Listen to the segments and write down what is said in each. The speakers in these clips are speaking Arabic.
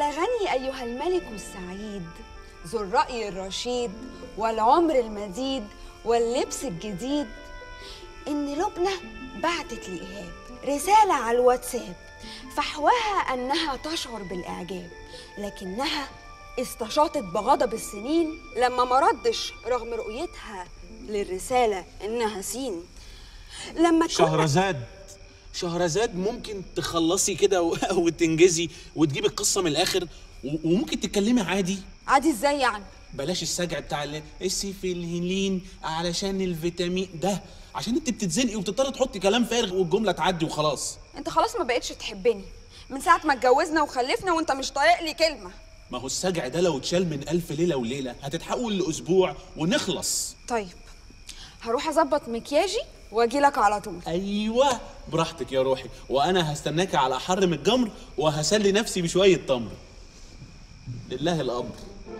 يا غني أيها الملك السعيد ذو الرأي الرشيد والعمر المديد واللبس الجديد، إن لبنى بعتت لإيهاب رسالة على الواتساب فحواها أنها تشعر بالإعجاب، لكنها استشاطت بغضب السنين لما ما ردش رغم رؤيتها للرسالة إنها سين. لما شهرزاد ممكن تخلصي كده وتنجزي وتجيبي القصة من الآخر وممكن تتكلمي عادي. عادي ازاي يعني؟ بلاش السجع بتاع السيفلهلين علشان الفيتامين ده، عشان انت بتتزنقي وبتضطري تحطي كلام فارغ والجملة تعدي وخلاص. انت خلاص ما بقتش تحبني من ساعة ما اتجوزنا وخلفنا وانت مش طايق لي كلمة. ما هو السجع ده لو اتشال من 1000 ليلة وليلة هتتحول لأسبوع ونخلص. طيب هروح اظبط مكياجي واجي لك على طول. ايوه براحتك يا روحي، وانا هستناكي على حر من الجمر وهسلي نفسي بشويه تمر. لله الامر.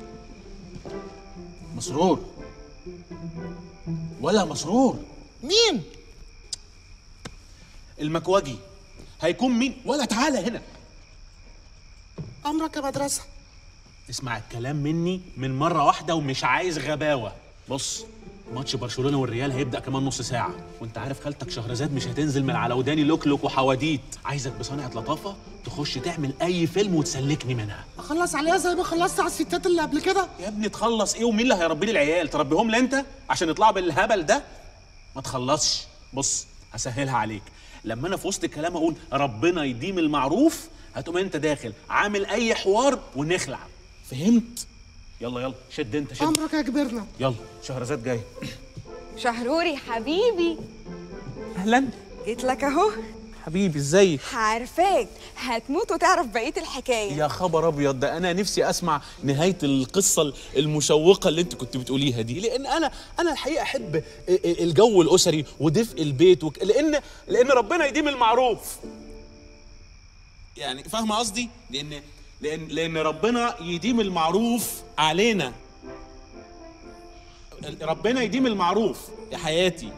مسرور ولا مسرور؟ مين؟ المكواجي. هيكون مين؟ ولا تعالى هنا. امرك يا مدرسه. اسمع الكلام مني من مره واحده ومش عايز غباوه. بص، ماتش برشلونه والريال هيبدا كمان نص ساعه، وانت عارف خالتك شهرزاد مش هتنزل من على وداني لوكلوك وحواديت. عايزك بصنعه لطافه تخش تعمل اي فيلم وتسلكني منها. اخلص عليها زي ما خلصت على الستات اللي قبل كده؟ يا ابني تخلص ايه ومين اللي هيربي لي العيال؟ تربيهم لي انت عشان يطلعوا بالهبل ده؟ ما تخلصش. بص هسهلها عليك، لما انا في وسط الكلام اقول ربنا يديم المعروف هتقوم انت داخل عامل اي حوار ونخلع. فهمت؟ يلا شد انت شد. امرك يا كبرنا. يلا شهرزاد جاي. شهروري حبيبي. اهلا. جيت لك اهو. حبيبي ازيك؟ عارفاك هتموت وتعرف بقيه الحكايه. يا خبر ابيض، ده انا نفسي اسمع نهايه القصه المشوقه اللي انت كنت بتقوليها دي، لان انا الحقيقه احب الجو الاسري ودفء البيت لان ربنا يديم المعروف. يعني فاهمه قصدي؟ لان ربنا يديم المعروف علينا. ربنا يديم المعروف يا حياتي.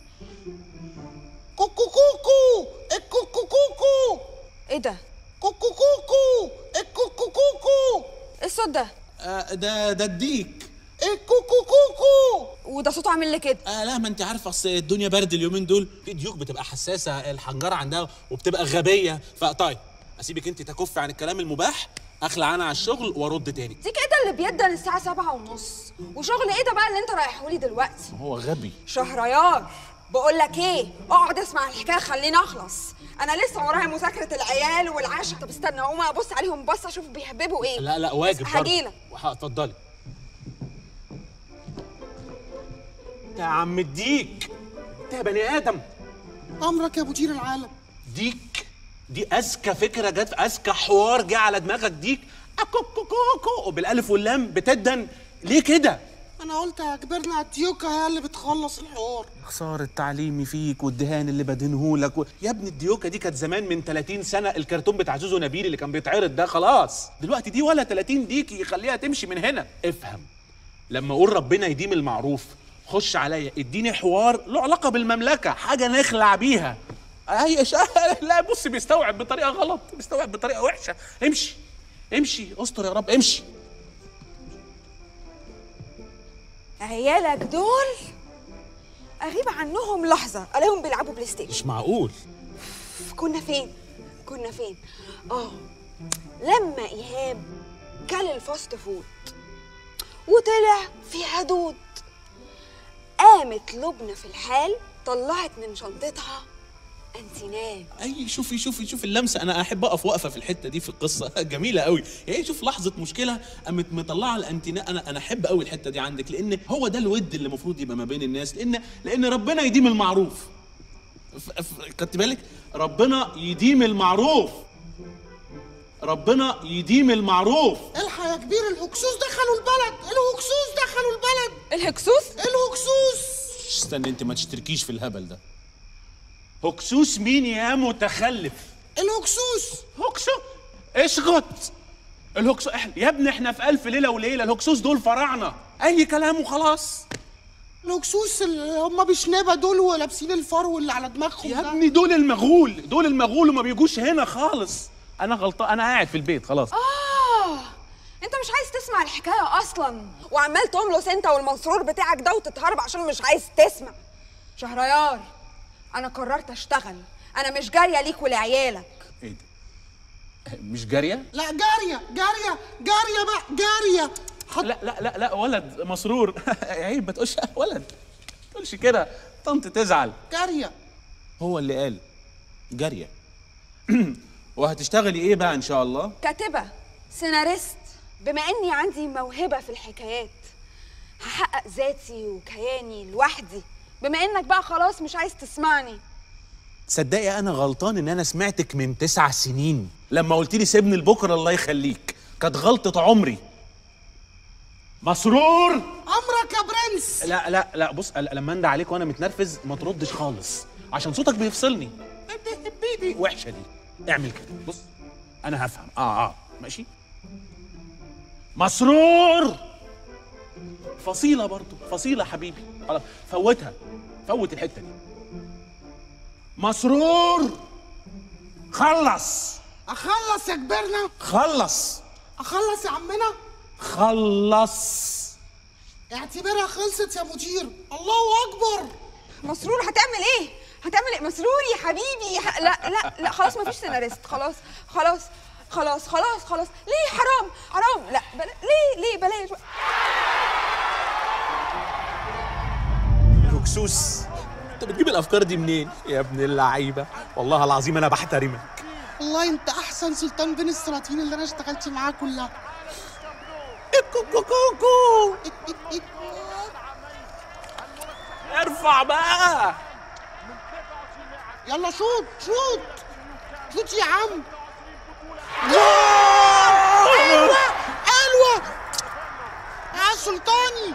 كوكو كوكو الكوكو كوكو. ايه ده؟ كوكو كوكو الكوكو كوكو. ايه الصوت ده؟ ده الديك. الكوكو كوكو. وده صوته عامل لي كده؟ لا ما انت عارفه اصل الدنيا برد اليومين دول، في ديوك بتبقى حساسه الحنجره عندها وبتبقى غبيه. فطيب اسيبك انت تكفي عن الكلام المباح، اخلع انا على الشغل وارد تاني. دي كده اللي بيدن الساعه 7:30، وشغل ايه ده بقى اللي انت رايحهولي دلوقتي؟ هو غبي. شهريار بقول لك ايه، اقعد اسمع الحكايه خليني اخلص. انا لسه ورايا مذاكره العيال والعشاء. طب استنى اقوم ابص عليهم بص اشوف بيحببوا ايه. لا واجب. هجيلك. اتفضلي يا عم الديك. انت يا بني ادم. امرك يا مدير العالم. ديك دي اذكى فكره جت، اذكى حوار جه على دماغك. ديك اكوكوكوكو وبالالف واللام بتدن ليه كده؟ انا قلت يا كبرنا الديوكه هي اللي بتخلص الحوار. خساره تعليمي فيك والدهان اللي بدهنهولك يا ابني الديوكه دي كانت زمان من 30 سنه، الكرتون بتاع زوزو نبيل اللي كان بيتعرض ده خلاص. دلوقتي دي ولا 30 ديك يخليها تمشي من هنا. افهم، لما اقول ربنا يديم المعروف خش عليا اديني حوار له علاقه بالمملكه، حاجه نخلع بيها. لا بص بيستوعب بطريقه غلط، بيستوعب بطريقه وحشه. امشي استر يا رب امشي. عيالك دول اغيب عنهم لحظه الاقيهم بيلعبوا بلاي ستيشن. مش معقول. كنا فين لما ايهاب كل الفاست فود وطلع في حدود، قامت لبنى في الحال طلعت من شنطتها انتينات. اي شوفي اللمسه. انا احب اقف وقفه في الحته دي في القصه جميله قوي. يعني شوف لحظه مشكله قامت مطلعه الانتينات. انا احب قوي الحته دي عندك، لان هو ده الود اللي المفروض يبقى ما بين الناس، لان ربنا يديم المعروف. خدت بالك؟ ربنا يديم المعروف. ربنا يديم المعروف. الحق يا كبير الهكسوس دخلوا البلد. الهكسوس؟ استنى انت ما تشتركيش في الهبل ده. هكسوس مين يا متخلف؟ الهكسوس اسكت. الهكسوس يا ابني احنا في 1000 ليله وليله. الهكسوس دول فراعنه، اي كلام وخلاص. الهكسوس اللي هم بشنبه دول ولابسين الفرو اللي على دماغهم يا ابني دول المغول وما بيجوش هنا خالص. انا غلطان، انا قاعد في البيت خلاص. انت مش عايز تسمع الحكايه اصلا، وعمال تملص انت والمسرور بتاعك ده وتتهرب عشان مش عايز تسمع. شهريار، انا قررت اشتغل، انا مش جاريه ليك ولعيالك. ايه ده؟ مش جاريه؟ لا جاريه جاريه جاريه بقى جاريه. لا لا لا لا ولد مسرور. عيب ما تقولش ولد، ما تقولش كده، طنط تزعل. جاريه. هو اللي قال جاريه. وهتشتغلي ايه بقى ان شاء الله؟ كاتبه، سيناريست. بما اني عندي موهبه في الحكايات هحقق ذاتي وكياني لوحدي، بما انك بقى خلاص مش عايز تسمعني. تصدقي انا غلطان ان انا سمعتك من 9 سنين لما قلت لي سيبني لبكره الله يخليك، كانت غلطه عمري. مسرور، امرك يا برنس. لا لا لا بص، لما انده عليك وانا متنرفز ما تردش خالص عشان صوتك بيفصلني. وحشه دي، اعمل كده. بص انا هفهم. ماشي. مسرور، فصيله برضو، فصيله حبيبي، خلاص فوتها، فوت الحته دي. مسرور، خلص. اخلص يا كبرنا. خلص. اخلص يا عمنا. خلص. اعتبرها خلصت يا مدير. الله اكبر. مسرور هتعمل ايه؟ هتعمل ايه؟ مسرور يا حبيبي. لا لا لا خلاص مفيش سيناريست. خلاص خلاص خلاص خلاص خلاص. ليه؟ حرام حرام. لا ليه بلاش. هكسوس، انت بتجيب الافكار دي منين يا ابن اللعيبه؟ والله العظيم انا بحترمك. والله انت احسن سلطان بين السلاطين اللي انا اشتغلت معاه كلها. كوكو ارفع بقى. يلا شوط شوط شوط يا عم. ايوه ايوه يا سلطاني.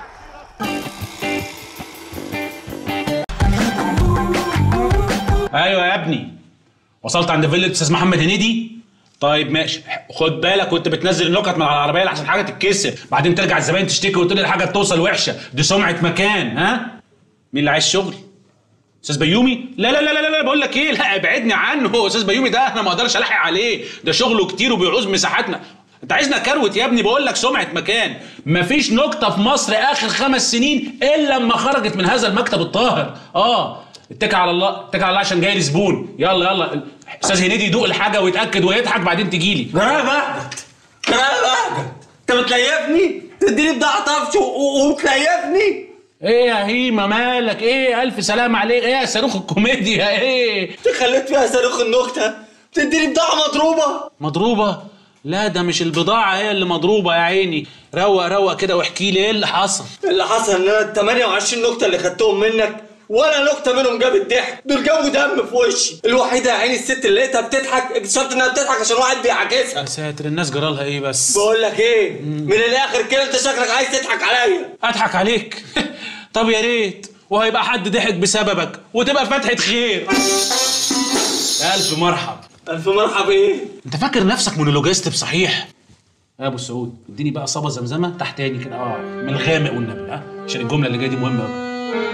ايوه يا ابني، وصلت عند فيلة استاذ محمد هنيدي؟ طيب ماشي، خد بالك وانت بتنزل النكت من على العربيه لحسن حاجه تتكسر، بعدين ترجع الزباين تشتكي وتقول لي الحاجه توصل وحشه، دي سمعه مكان. ها؟ مين اللي عايز شغل؟ استاذ بيومي؟ لا لا لا لا لا بقول لك ايه، لا ابعدني عنه، استاذ بيومي ده انا ما اقدرش الحق عليه، ده شغله كتير وبيعوز مساحاتنا. انت عايزنا كروت يا ابني؟ بقول لك سمعه مكان، مفيش نكته في مصر اخر 5 سنين الا لما خرجت من هذا المكتب الطاهر. اتكل على الله، اتكل على الله عشان جاي لي زبون. يلا يلا استاذ هنيدي يدوق الحاجه ويتاكد ويضحك بعدين تجي لي. جرى بهجت، انت بتليفني؟ تديني بضاعه طفش وتليفني؟ ايه يا هيما مالك؟ ايه الف سلام عليك؟ ايه يا صاروخ الكوميديا؟ ايه انت خليت فيها صاروخ النكته، تديني بضاعه مضروبه. مضروبه؟ لا ده مش البضاعه هي اللي مضروبه يا عيني. روق كده واحكي لي ايه اللي حصل. اللي حصل ان انا 28 نكته اللي خدتهم منك ولا نكته منهم جابت ضحك، دول جابوا دم في وشي. الوحيده يا عيني الست اللي لقيتها بتضحك اكتشفت انها بتضحك عشان واحد بيعاكسها. يا ساتر، الناس جرالها ايه بس؟ بقول لك ايه، من الاخر كده انت شكلك عايز تضحك عليا. اضحك عليك؟ طب يا ريت، وهيبقى حد ضحك بسببك وتبقى فتحه خير. الف مرحب. الف مرحب. ايه انت فاكر نفسك مونولوجيست بصحيح؟ يا ابو السعود اديني بقى صبا زمزمه تحتاني كده، من الغامق والنبي، عشان الجمله اللي جايه دي مهمه قوي.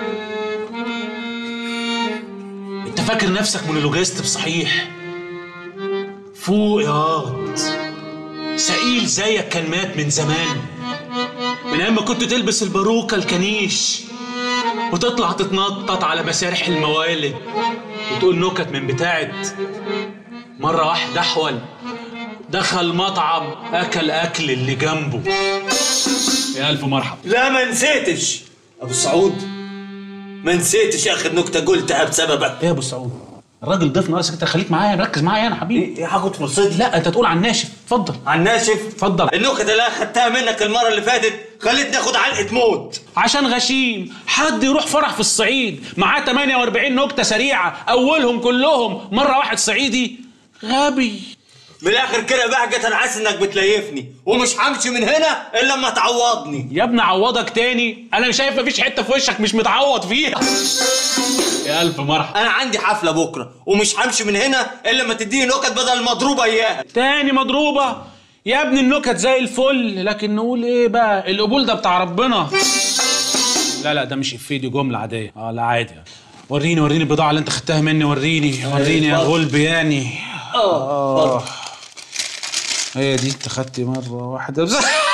انت فاكر نفسك مونولوجيست بصحيح؟ فوق يا واد، سئيل زيك كان مات من زمان، من ايام ما كنت تلبس الباروكه الكنيش وتطلع تتنطط على مسارح الموالد وتقول نكت من بتاعت مره واحده احول دخل مطعم اكل اللي جنبه. يا الف مرحب. لا ما نسيتش ابو السعود، ما نسيتش اخر نكته قلتها بسببك. ايه يا ابو السعود؟ الراجل ضيف ناقصك، انت خليك معايا، ركز معايا انا حبيبي. ايه هاخد فرصتي؟ لا انت تقول على الناشف. اتفضل. على الناشف؟ اتفضل. النكته اللي انا خدتها منك المره اللي فاتت خليتني اخد علقه موت عشان غشيم. حد يروح فرح في الصعيد معاه 48 نكته سريعه اولهم كلهم مره واحد صعيدي؟ غبي. من الاخر كده بهجت، انا حاسس انك بتليفني ومش همشي من هنا الا لما تعوضني. يا ابني عوضك تاني؟ انا شايف مفيش حته في وشك مش متعوض فيها. يا الف مرحبا. انا عندي حفله بكره ومش همشي من هنا الا لما تديني نكت بدل المضروبه اياها. تاني مضروبه؟ يا ابني النكت زي الفل، لكن نقول ايه بقى؟ القبول ده بتاع ربنا. لا ده مش افيه، دي جمله عاديه. لا عادي. وريني البضاعه اللي انت خدتها مني، وريني يا غلب يعني. هي دي انت خدتي مره واحده بس.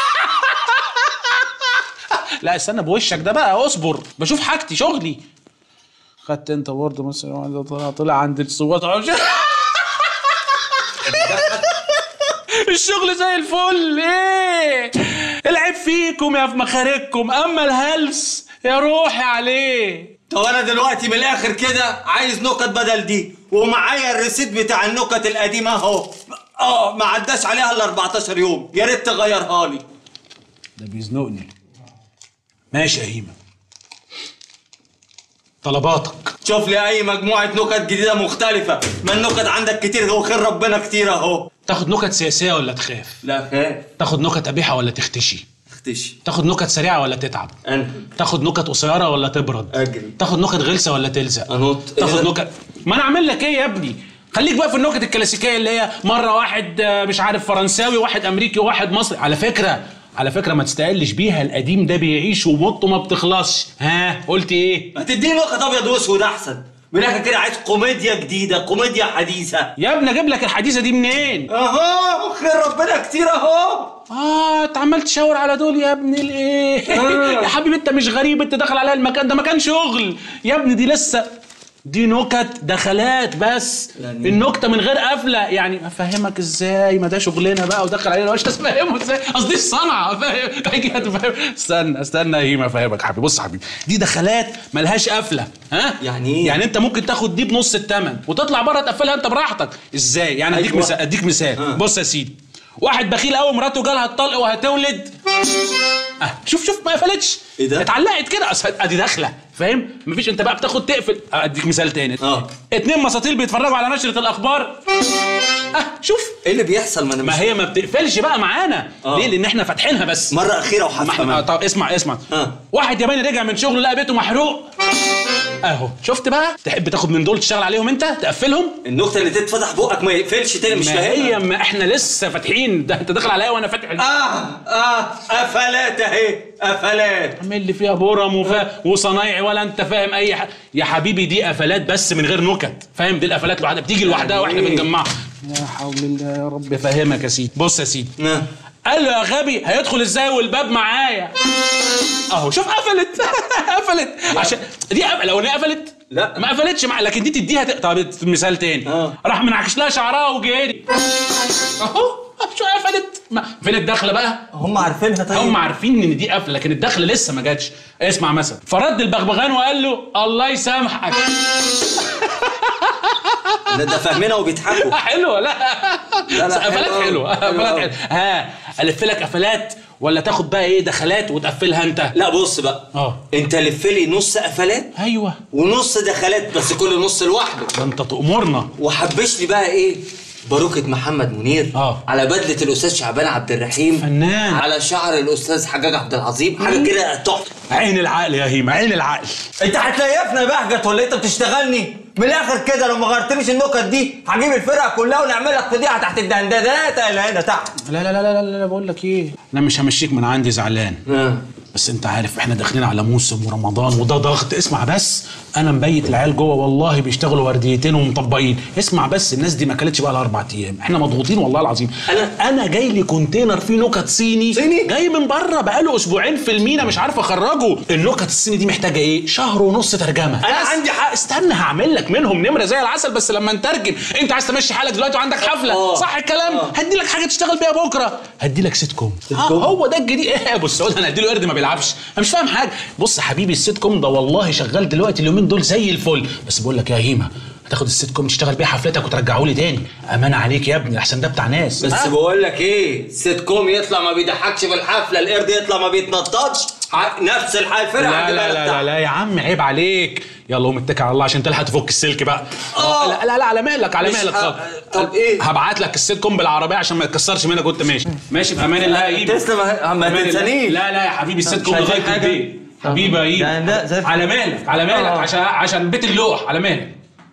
لا استنى بوشك ده بقى، اصبر بشوف حاجتي شغلي. خدت انت برضه مثلا طلع عند الصوت الشغل زي الفل. ايه العيب فيكم يا في مخارجكم، اما الهلس يا روحي عليه. طب انا دلوقتي من الاخر كده عايز نكت بدل دي، ومعايا الريسيت بتاع النكت القديمه اهو. ما عداش عليها الا 14 يوم، يا ريت تغيرها لي. ده بيزنقني. ماشي يا هيما، طلباتك. شوف لي اي مجموعه نكت جديده مختلفه، ما النكت عندك كتير وخير ربنا كتير اهو. تاخد نكت سياسيه ولا تخاف؟ لا خاف. تاخد نكت قبيحه ولا تختشي؟ اختشي. تاخد نكت سريعه ولا تتعب؟ انهي. تاخد نكت قصيره ولا تبرد؟ اجري. تاخد نكت غلسه ولا تلزق؟ انط. تاخد نكت، ما انا اعمل لك ايه يا ابني؟ خليك بقى في النكت الكلاسيكيه اللي هي مره واحد مش عارف فرنساوي واحد امريكي وواحد مصري. على فكره ما تستقلش بيها، القديم ده بيعيش ومطه ما بتخلصش. ها قلت ايه؟ ما تديني نكت ابيض واسود احسن. من الاخر كده عايز كوميديا جديده، كوميديا حديثه. يا ابني اجيب لك الحديثه دي منين؟ اهو خير ربنا كتير اهو. انت عمال تشاور على دول يا ابني الايه؟ يا حبيبي انت مش غريب، انت داخل عليا المكان ده مكان شغل يا ابني. دي لسه دي نكت دخلات بس يعني النكته من غير قفله. يعني افهمك ازاي؟ ما ده شغلنا بقى ودخل علينا مش هتفهمه ازاي؟ قصدي الصنعه فاهم. هيجي هتفهم. استنى يا هيما افهمك حبيبي. بص يا حبيبي، دي دخلات ملهاش قفله. ها يعني ايه؟ يعني انت ممكن تاخد دي بنص الثمن وتطلع بره تقفلها انت براحتك. ازاي يعني؟ اديك مثال. بص يا سيدي، واحد بخيل قوي مراته جالها الطلق وهتولد. شوف ما قفلتش. ايه ده؟ اتعلقت كده، ادي داخله فاهم. مفيش، انت بقى بتاخد تقفل. اديك مثال تاني. 2 مساطيل بيتفرجوا على نشره الاخبار. شوف ايه اللي بيحصل. ما هي ما بتقفلش بقى معانا. ليه؟ لان احنا فاتحينها بس مره اخيره وحاسه. طب اسمع واحد ياباني رجع من شغله لقى بيته محروق اهو. شفت بقى؟ تحب تاخد من دول تشتغل عليهم انت تقفلهم؟ النكته اللي تتفتح بقك ما يقفلش تاني. مش فاهمها. ما احنا لسه فاتحين ده، انت داخل عليا وانا فاتح قفلات اهي. قفلات عامل لي فيها برم وصنايعي ولا انت فاهم اي حاجه يا حبيبي. دي قفلات بس من غير نكت فاهم. دي القفلات لوحدها بتيجي لوحدها واحنا بنجمعها. يا حول الله يا رب. افهمك يا سيدي. بص يا سيدي، قال له يا غبي هيدخل ازاي والباب معايا اهو. شوف قفلت قفلت عشان دي لو انا قفلت لا ما قفلتش لكن دي تديها طب مثال تاني. راح منعكش لها شعرها وجري اهو. شو قفلت؟ فين الدخله بقى؟ هم عارفينها. طيب هم عارفين ان دي قفله لكن الدخله لسه ما جاتش. اسمع مثلا، فرد البغبغان وقال له الله يسامحك. ده فاهمينها وبيضحكوا. حلوه. لا قفلات حلوه. قفلات حلوه. الف لك قفلات ولا تاخد بقى ايه دخلات وتقفلها انت؟ لا بص بقى. انت لف لي نص قفلات. ايوه. ونص دخلات بس كل نص لوحده. ده انت تأمرنا. وحبش لي بقى ايه؟ باروكة محمد منير. على بدلة الأستاذ شعبان عبد الرحيم. فنان. على شعر الأستاذ حجاج عبد العظيم. حاجة كده تحفة. عين العقل يا هيما، عين العقل. أنت هتليفنا يا بهجت ولا أنت بتشتغلني؟ من الآخر كده لو ما غيرتليش النكت دي هجيب الفرقة كلها ونعمل لك فضيحة تحت الدندانات اللي هنا تحت. لا لا لا لا لا بقول لك إيه؟ أنا مش همشيك من عندي زعلان. بس انت عارف احنا داخلين على موسم ورمضان وده ضغط. اسمع بس، انا مبيت العيال جوه والله بيشتغلوا ورديتين ومطبقين. اسمع بس، الناس دي ما كلتش بقى لها 4 ايام. احنا مضغوطين والله العظيم. انا جاي لي كونتينر فيه نكت صيني جاي من بره بقاله اسبوعين في المينا مش عارف اخرجه. النكت الصيني دي محتاجه ايه؟ 1.5 شهر ترجمه. انا عندي حق. استنى هعمل لك منهم نمره زي العسل بس لما نترجم. انت عايز تمشي حالك دلوقتي وعندك حفله صح الكلام؟ هدي لك حاجه تشتغل بيها بكره. هدي لك سيت كوم. هو ده الجديد. ايه يا ابو السعود؟ انا هدي له قرد ما بيلعبش. انا مش فاهم حاجه. بص يا حبيبي، السيت كوم ده والله شغال دلوقتي اليومين دول زي الفل. بس بقول لك يا هيما، هتاخد السيت كوم تشتغل بيه حفلتك وترجعه لي تاني. امانه عليك يا ابني، احسن ده بتاع ناس. بس بقول لك ايه، السيت كوم يطلع ما بيضحكش في الحفله، القرد يطلع ما بيتنططش. نفس الحال فرق. لا لا لا لا, لا يا عم عيب عليك. يلا قوم اتكل على الله عشان تلحق تفك السلك بقى. لا لا لا على مهلك على مهلك. طب ايه؟ هبعت لك السيت كوم بالعربيه عشان ما يتكسرش منك وانت ماشي في امان الله يا ايمن. تسلم ما تنسانيش. لا لا يا حبيبي، السيت كوم لغايه البيت حبيبي يا ايمن. على مهلك على مهلك عشان بيت اللوح على مهلك.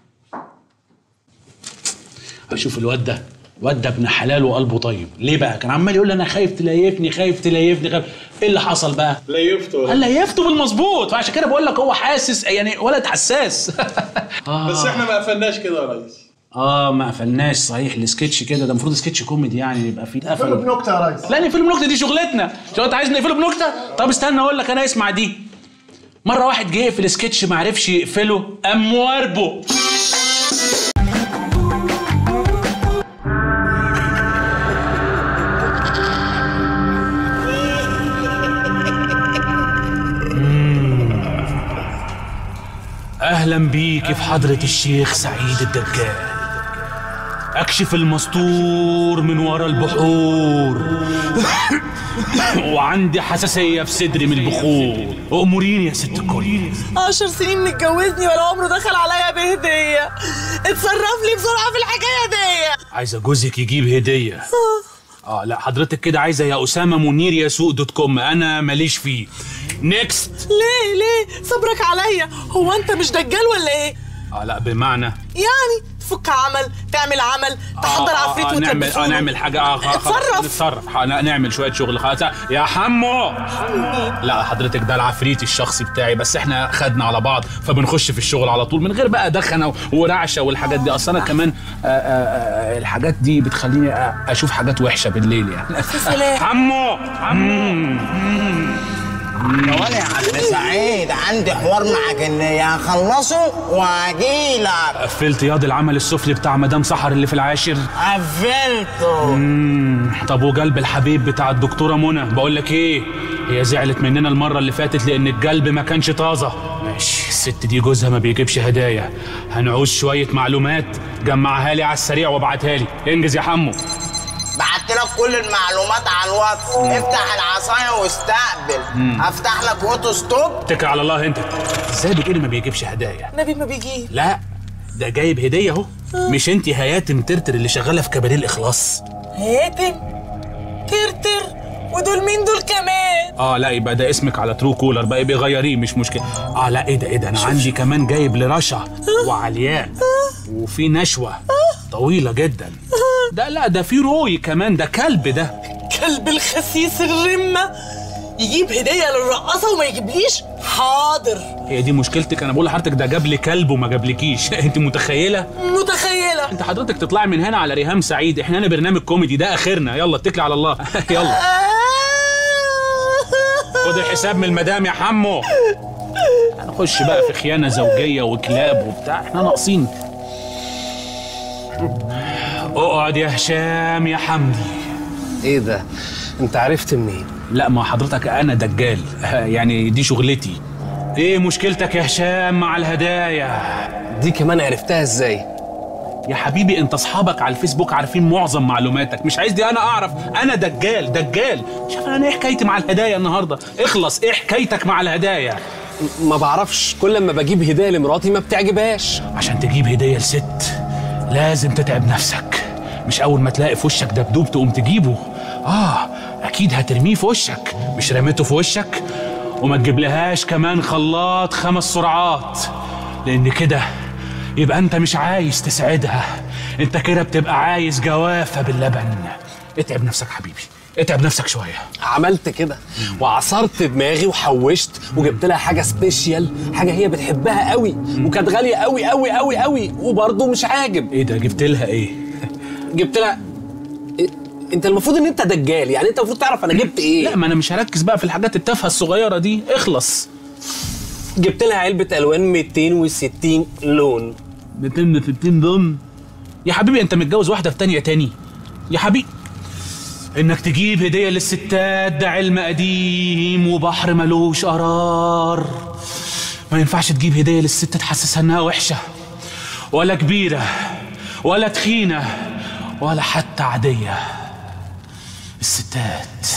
اشوف الواد ده ابن حلال وقلبه طيب. ليه بقى؟ كان عمال يقول لي انا خايف تليفني خايف. ايه اللي حصل بقى؟ ليفته بالمظبوط. فعشان كده بقول لك هو حاسس يعني ولد حساس. بس احنا ما قفلناش كده يا ريس. ما قفلناش صحيح السكتش كده، ده المفروض سكتش كوميدي يعني يبقى فيه نقفله بنكته يا ريس. لا نقفله بنكته دي شغلتنا، شو انت عايز نقفله بنكته؟ طب استنى اقول لك انا، اسمع دي. مره واحد جه يقفل سكتش ما عرفش يقفله، قام مواربه. أهلا بيك في حضرة الشيخ سعيد الدجال، أكشف المستور من ورا البحور وعندي حساسية في صدري من البخور. أموريني يا ست الكل. 10 سنين متجوزني ولا عمره دخل عليا بهدية. اتصرف لي بسرعة في الحكاية دي. عايزة جوزك يجيب هدية؟ لا حضرتك كده عايزة يا أسامة منير يا سوق.com، أنا ماليش فيه. نيكست. ليه صبرك عليا، هو انت مش دجال ولا ايه؟ لا بمعنى يعني تفك عمل، تعمل عمل، تحضر عفريت وتلبسه. نعمل حاجة. نتصرف نعمل شوية شغل. خلاص يا حمو. لا حضرتك ده العفريت الشخصي بتاعي، بس احنا خدنا على بعض فبنخش في الشغل على طول من غير بقى دخنة ورعشة والحاجات دي. اصل انا كمان الحاجات دي بتخليني اشوف حاجات وحشة بالليل يعني. سلام حمو. يا عم سعيد، عندي حوار مع جنية، هخلصه واجيلك. قفلت ياض العمل السفلي بتاع مدام سحر اللي في العاشر؟ قفلته. طب وقلب الحبيب بتاع الدكتورة منى؟ بقول لك ايه، هي زعلت مننا المرة اللي فاتت لأن القلب ما كانش طازة. ماشي، الست دي جوزها ما بيجيبش هدايا، هنعوز شوية معلومات، جمعها لي على السريع وابعتها لي. انجز يا حمو. بعت لك كل المعلومات على الواتس، افتح العصايه واستقبل. افتح لك اوتو ستوب. اتكل على الله. انت ازاي بتقولي ما بيجيبش هدايا؟ نبي ما بيجيب. لا ده جايب هديه اهو. مش انت هياتم ترتر اللي شغاله في كباريه الاخلاص؟ هياتم ترتر؟ ودول مين دول كمان؟ لا يبقى ده اسمك على ترو كولر بقى، يبقى غيريه مش مشكله. لا ايه ده انا عندي كمان جايب لرشا وعلياء وفي نشوه طويله جدا. ده في روي كمان، ده كلب، ده كلب الخسيس الرمه يجيب هديه للرقاصه وما يجيبليش؟ حاضر. هي دي مشكلتك؟ انا بقول لحضرتك ده جاب لي كلب وما جابلكيش. انت متخيله؟ انت حضرتك تطلعي من هنا على ريهام سعيد، احنا هنا برنامج كوميدي، ده اخرنا. يلا اتكلي على الله. يلا خد الحساب من المدام يا حمو. هنخش بقى في خيانه زوجيه وكلاب وبتاع، احنا ناقصين. اقعد يا هشام يا حمدي. ايه ده؟ انت عرفت منين؟ لا ما حضرتك انا دجال يعني دي شغلتي. ايه مشكلتك يا هشام مع الهدايا دي؟ كمان عرفتها ازاي؟ يا حبيبي انت اصحابك على الفيسبوك عارفين معظم معلوماتك، مش عايز دي انا اعرف. انا دجال. شوف انا ايه حكايتي مع الهدايا النهارده؟ اخلص، ايه حكايتك مع الهدايا؟ ما بعرفش، كل ما بجيب هدايا لمراتي ما بتعجبهاش. عشان تجيب هدية لست لازم تتعب نفسك، مش اول ما تلاقي في وشك دبدوب تقوم تجيبه. اكيد هترميه في وشك، مش رميته في وشك. وما تجيبلهاش كمان خلاط 5 سرعات، لان كده يبقى انت مش عايز تسعدها، انت كده بتبقى عايز جوافة باللبن. اتعب نفسك حبيبي، اتعب نفسك شوية. عملت كده وعصرت دماغي وحوشت وجبت لها حاجة سبيشيال، حاجة هي بتحبها قوي وكانت غالية قوي قوي قوي قوي، وبرضه مش عاجب. ايه ده؟ جبت لها ايه؟ جبت لها انت المفروض ان انت دجال، يعني انت المفروض تعرف انا جبت ايه. لا ما انا مش هركز بقى في الحاجات التافهة الصغيرة دي، اخلص. جبت لها علبة الوان 260 لون. 260 لون؟ يا حبيبي انت متجوز واحدة في تانية تاني يا حبيبي. انك تجيب هدية للستات ده علم قديم وبحر ملوش قرار. ما ينفعش تجيب هدية للست تحسسها انها وحشة ولا كبيرة ولا تخينة ولا حتى عادية. الستات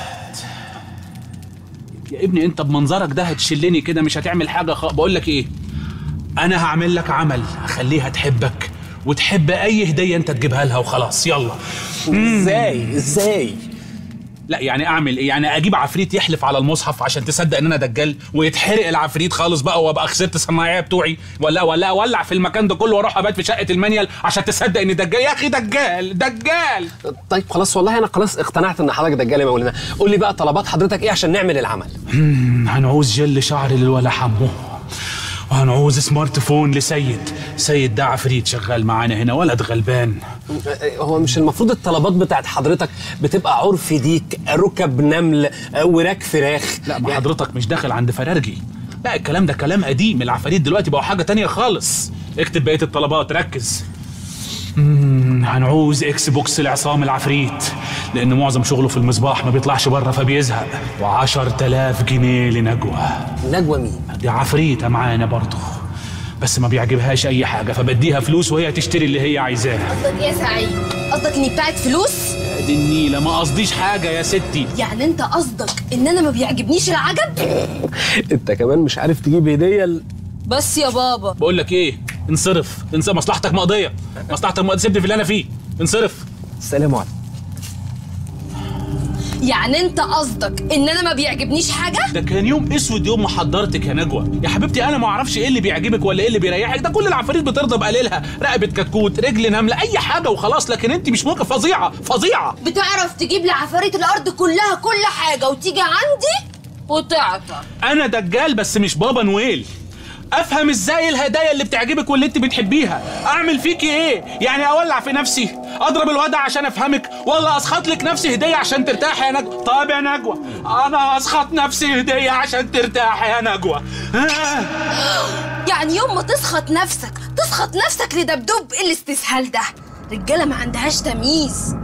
يا ابني انت بمنظرك ده هتشلني كده، مش هتعمل حاجة. بقول لك ايه، انا هعمل لك عمل اخليها تحبك وتحب اي هدية انت تجيبها لها وخلاص. يلا. ازاي؟ لا يعني اعمل ايه؟ يعني اجيب عفريت يحلف على المصحف عشان تصدق ان انا دجال ويتحرق العفريت خالص بقى وابقى خسرت الصناعيه بتوعي، ولا اولع في المكان ده كله واروح ابات في شقه المانيال عشان تصدق اني دجال؟ يا اخي دجال. طيب خلاص، والله انا خلاص اقتنعت ان حضرتك دجال يا مولانا. قول لي بقى طلبات حضرتك ايه عشان نعمل العمل؟ هنعوز جل شعر للولا حمو، وهنعوز سمارت فون لسيد. سيد ده عفريت شغال معانا هنا، ولد غلبان. هو مش المفروض الطلبات بتاعت حضرتك بتبقى عرف ديك، ركب نمل، وراك فراخ؟ لا ما حضرتك مش داخل عند فرارجي، لا الكلام ده كلام قديم. العفاريت دلوقتي بقوا حاجة تانية خالص. اكتب بقية الطلبات، ركز. هنعوز اكس بوكس لعصام العفريت، لان معظم شغله في المصباح ما بيطلعش بره فبيزهق. و10,000 جنيه لنجوى. نجوى مين؟ دي عفريتة معانا برضه، بس ما بيعجبهاش اي حاجة فبديها فلوس وهي تشتري اللي هي عايزاه. قصدك ايه يا سعيد؟ قصدك اني بتاعت فلوس؟ دي النيلة، ما قصديش حاجة يا ستي. يعني انت قصدك ان انا ما بيعجبنيش العجب؟ انت كمان مش عارف تجيب هدية بس يا بابا بقول لك ايه، انصرف، مصلحتك مقضية، مصلحتك مقضية، سيبني في اللي انا فيه، انصرف. السلام عليكم. يعني انت قصدك ان انا ما بيعجبنيش حاجه؟ ده كان يوم اسود يوم ما حضرتك يا نجوى يا حبيبتي. انا ما اعرفش ايه اللي بيعجبك ولا ايه اللي بيريحك، ده كل العفاريت بترضى بقليلها، رقبه كتكوت، رجل نمله، اي حاجه وخلاص. لكن انت مش ممكن، فظيعه فظيعه. بتعرف تجيب لعفاريت الارض كلها كل حاجه وتيجي عندي وتعطر. انا دجال بس مش بابا نويل. افهم ازاي الهدايا اللي بتعجبك واللي انت بتحبيها. اعمل فيكي ايه يعني؟ اولع في نفسي، اضرب الوضع عشان افهمك، ولا اسخط لك نفسي هديه عشان ترتاحي يا نجوى؟ طب يا نجوى انا اسخط نفسي هديه عشان ترتاحي يا نجوى. يعني يوم ما تسخط نفسك لدبدوب؟ ايه الاستسهال ده؟ رجاله ما عندهاش تمييز.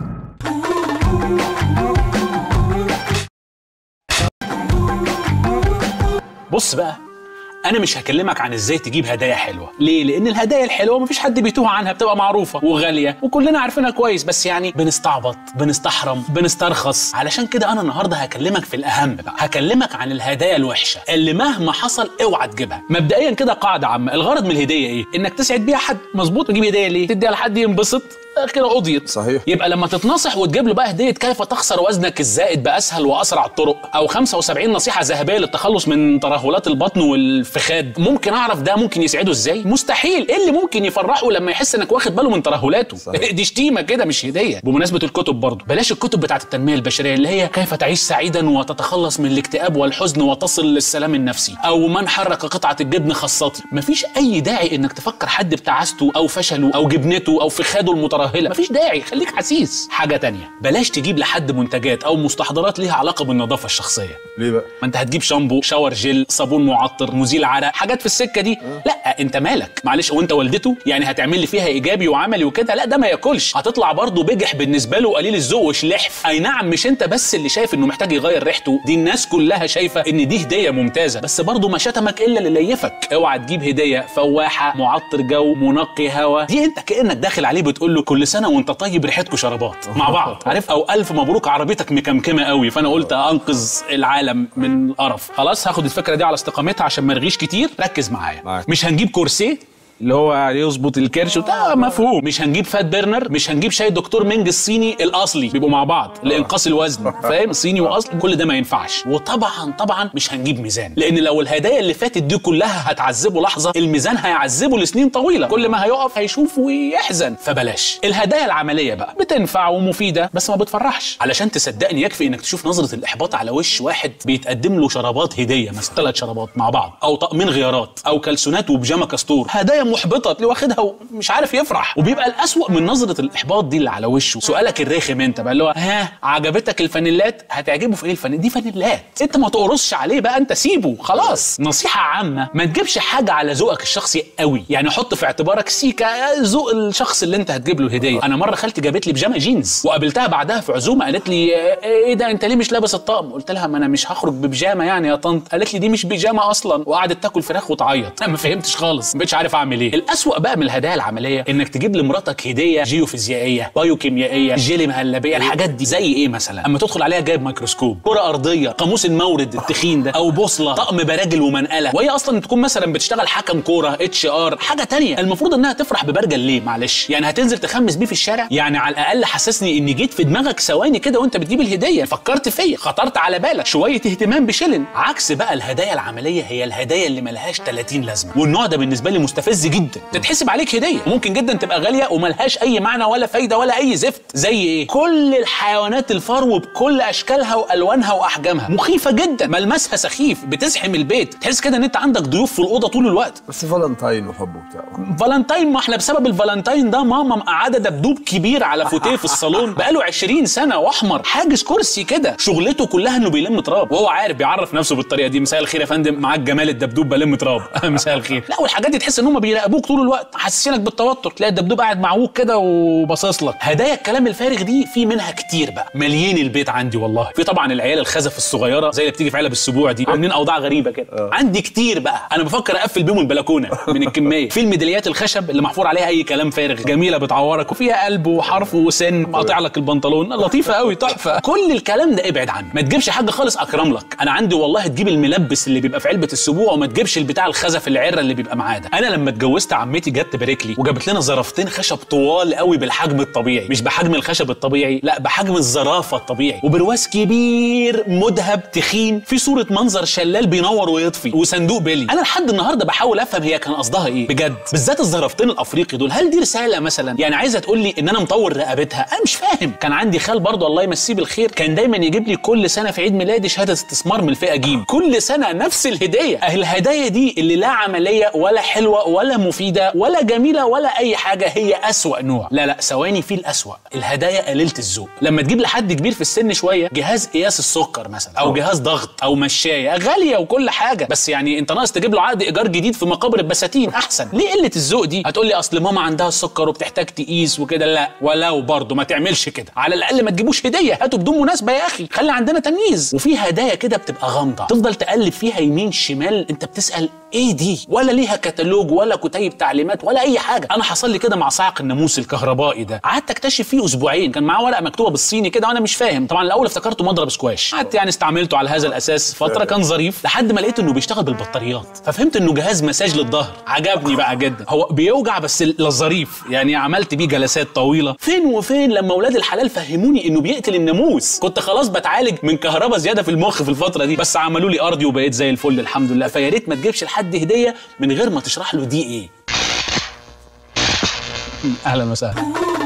بص بقى، انا مش هكلمك عن ازاي تجيب هدايا حلوه. ليه؟ لان الهدايا الحلوه مفيش حد بيتوه عنها، بتبقى معروفه وغاليه وكلنا عارفينها كويس، بس يعني بنستعبط، بنستحرم، بنسترخص. علشان كده انا النهارده هكلمك في الاهم بقى، هكلمك عن الهدايا الوحشه اللي مهما حصل اوعى تجيبها. مبدئيا كده قاعده عامه، الغرض من الهديه ايه؟ انك تسعد بيها حد. مظبوط. تجيب هديه ليه؟ تديها لحد ينبسط، كده قضيت. صحيح. يبقى لما تتنصح وتجيب له بقى هديه كيف تخسر وزنك الزائد باسهل واسرع الطرق، او 75 نصيحه ذهبيه للتخلص من ترهلات البطن والفخاد، ممكن اعرف ده ممكن يسعده ازاي؟ مستحيل. ايه اللي ممكن يفرحه لما يحس انك واخد باله من ترهلاته؟ دي شتيمه كده مش هديه. بمناسبه الكتب برضه، بلاش الكتب بتاعت التنميه البشريه اللي هي كيف تعيش سعيدا وتتخلص من الاكتئاب والحزن وتصل للسلام النفسي، او من حرك قطعه الجبن خاصتي. مفيش اي داعي انك تفكر حد بتعاسته او فشله او جبنته او فخاده المترهله، مفيش داعي، خليك حسيس. حاجه تانية، بلاش تجيب لحد منتجات او مستحضرات ليها علاقه بالنظافه الشخصيه. ليه بقى؟ ما انت هتجيب شامبو، شاور جل، صابون معطر، مزيل عرق، حاجات في السكه دي. لا انت مالك؟ معلش، وانت والدته يعني هتعمل لي فيها ايجابي وعملي وكده؟ لا ده ما ياكلش، هتطلع برضه بجح بالنسبه له وقليل الذوق وشلحف. اي نعم مش انت بس اللي شايف انه محتاج يغير ريحته، دي الناس كلها شايفه ان دي هديه ممتازه، بس برضه ما شتمك الا اللي ليفك. اوعى تجيب هديه فواحه، معطر جو، منقي هوا، دي انت كانك داخل عليه بتقول له كل سنه وانت طيب، ريحتكم شرابات مع بعض، عارف؟ او الف مبروك عربيتك مكمكمه قوي. فانا قلت انقذ العالم من القرف. خلاص هاخد الفكره دي على استقامتها عشان ما ارغيش كتير. ركز معايا. مش هنجيب كورسيه اللي هو يظبط الكرش وبتاع، مفهوم. مش هنجيب فات برنر، مش هنجيب شاي دكتور منج الصيني الاصلي، بيبقوا مع بعض لانقاص الوزن، فاهم؟ صيني واصلي، كل ده ما ينفعش. وطبعا مش هنجيب ميزان، لان لو الهدايا اللي فاتت دي كلها هتعذبه لحظه، الميزان هيعذبه لسنين طويله، كل ما هيقف هيشوف ويحزن. فبلاش. الهدايا العمليه بقى بتنفع ومفيده بس ما بتفرحش. علشان تصدقني يكفي انك تشوف نظره الاحباط على وش واحد بيتقدم له شرابات هديه، مثلا 3 شرابات مع بعض، او طقمين غيارات، او كلسونات وبيجامه كاستور، هدايا محبطه اللي واخدها ومش عارف يفرح. وبيبقى الاسوأ من نظره الاحباط دي اللي على وشه سؤالك الرخم انت بقى، اللي هو ها عجبتك الفانيلات؟ هتعجبه في ايه الفانيلات دي؟ فانيلات، انت ما تقرصش عليه بقى، انت سيبه خلاص. نصيحه عامه، ما تجيبش حاجه على ذوقك الشخصي قوي، يعني حط في اعتبارك سيكا ذوق الشخص اللي انت هتجيب له الهديه. انا مره خالتي جابت لي بيجامه جينز وقابلتها بعدها في عزومه، قالت لي ايه ده انت ليه مش لابس الطقم؟ قلت لها ما انا مش هخرج ببيجامه يعني يا طنط. قالت لي دي مش بيجامه اصلا، وقعدت تاكل فراخ وتعيط. انا ما فهمتش خالص، ما بقتش عارف اعمل ايه. الاسوأ بقى من الهدايا العمليه انك تجيب لمراتك هديه جيوفيزيائيه، بايوكيميائيه، جيلي مهلبيه. الحاجات دي زي ايه مثلا؟ اما تدخل عليها جايب ميكروسكوب، كره ارضيه، قاموس المورد التخين ده، او بوصله، طقم براجل ومنقله، وهي اصلا تكون مثلا بتشتغل حكم كوره HR، حاجه تانية. المفروض انها تفرح ببرجل ليه؟ معلش يعني هتنزل تخمس بيه في الشارع؟ يعني على الاقل حسسني اني جيت في دماغك ثواني كده وانت بتجيب الهديه، فكرت فيا، خطرت على بالك، شويه اهتمام بشلن. عكس بقى الهدايا العمليه، هي الهدايا اللي ملهاش 30 لازمه، والنوع ده بالنسبه لي مستفز مستفز جدا، تتحسب عليك هديه وممكن جدا تبقى غاليه وملهاش اي معنى ولا فايده ولا اي زفت. زي ايه؟ كل الحيوانات الفرو بكل اشكالها والوانها واحجامها، مخيفه جدا، ملمسها سخيف، بتزحم البيت، تحس كده ان انت عندك ضيوف في الاوضه طول الوقت. بس فالنتاين وحب وبتاع. فالنتاين، ما احنا بسبب الفالنتاين ده ماما مقعده دبدوب كبير على فوتيه في الصالون بقاله 20 سنه واحمر، حاجز كرسي كده، شغلته كلها انه بيلم تراب، وهو عارف بيعرف نفسه بالطريقه دي. مساء الخير يا فندم، معاك جمال الدبدوب بلم تراب. مساء الخير. لا، والحاجات دي تحس ان هم بيراقبوك طول الوقت، حاسسينك بالتوتر، تلاقي الدبدوب قاعد معوج كده وباصص لك. هدايا الكلام الفارغ دي في منها كتير بقى، مليين البيت عندي والله. في طبعا العيال الخزف الصغيره زي اللي بتيجي في علب السبوع دي، عاملين اوضاع غريبه كده. عندي كتير بقى، انا بفكر اقفل بيهم البلكونه من الكميه. في الميداليات الخشب اللي محفور عليها اي كلام فارغ، جميله بتعورك وفيها قلب وحرف وسن قاطع لك البنطلون، لطيفه قوي، تحفه. كل الكلام ده ابعد عنه، ما تجيبش حاجه خالص اكرم لك. انا عندي والله تجيب الملبس اللي بيبقى في علبه السبوع، وما تجيبش البتاع الخزف العره اللي بيبقى معاه ده. انا لما اتجوزت عمتي جت تبارك لي وجابت لنا زرافتين خشب طوال قوي بالحجم الطبيعي، مش بحجم الخشب الطبيعي، لا بحجم الزرافه الطبيعي، وبرواز كبير مذهب تخين في صوره منظر شلال بينور ويطفي، وصندوق بيلي. انا لحد النهارده بحاول افهم هي كان قصدها ايه بجد، بالذات الزرافتين الافريقي دول. هل دي رساله مثلا؟ يعني عايزه تقول لي ان انا مطور رقبتها؟ انا مش فاهم. كان عندي خال برضه الله يمسيه بالخير، كان دايما يجيب لي كل سنه في عيد ميلادي شهاده استثمار من الفئه جيم، كل سنه نفس الهديه. الهدايا دي اللي لا عمليه ولا حلوه ولا مفيده ولا جميله ولا اي حاجه، هي اسوأ نوع. لا ثواني، في الاسوأ، الهدايا قليله الذوق. لما تجيب لحد كبير في السن شويه جهاز قياس السكر مثلا، او جهاز ضغط، او مشايه غاليه وكل حاجه، بس يعني انت ناقص تجيب له عقد ايجار جديد في مقابر البساتين احسن. ليه قله الذوق دي؟ هتقول لي اصل ماما عندها السكر وبتحتاج تقيس وكده. لا، ولو برضه ما تعملش كده، على الاقل ما تجيبوش هديه، هاتوا بدون مناسبه يا اخي، خلي عندنا تمييز. وفي هدايا كده بتبقى غامضه، تفضل تقلب فيها يمين شمال، انت بتسال ايه دي، ولا ليها كتالوج ولا كتيب تعليمات ولا اي حاجه. انا حصل لي كده مع صاعق الناموس الكهربائي ده، قعدت اكتشف فيه اسبوعين، كان معاه ورقه مكتوبه بالصيني كده وانا مش فاهم. طبعا الاول افتكرته مضرب سكواش، قعدت يعني استعملته على هذا الاساس فتره، كان ظريف لحد ما لقيت انه بيشتغل بالبطاريات، ففهمت انه جهاز مساج للظهر. عجبني بقى جدا، هو بيوجع بس للظريف يعني، عملت بيه جلسات طويله. فين وفين لما اولاد الحلال فهموني انه بيقتل الناموس، كنت خلاص بتعالج من كهرباء زياده في المخ في الفتره دي، بس عملوا لي ارضي وبقيت زي الفل الحمد لله. فيا ريت ما تجيبش لحد هديه من غير ما تشرح له دي ايه. اهلا وسهلا.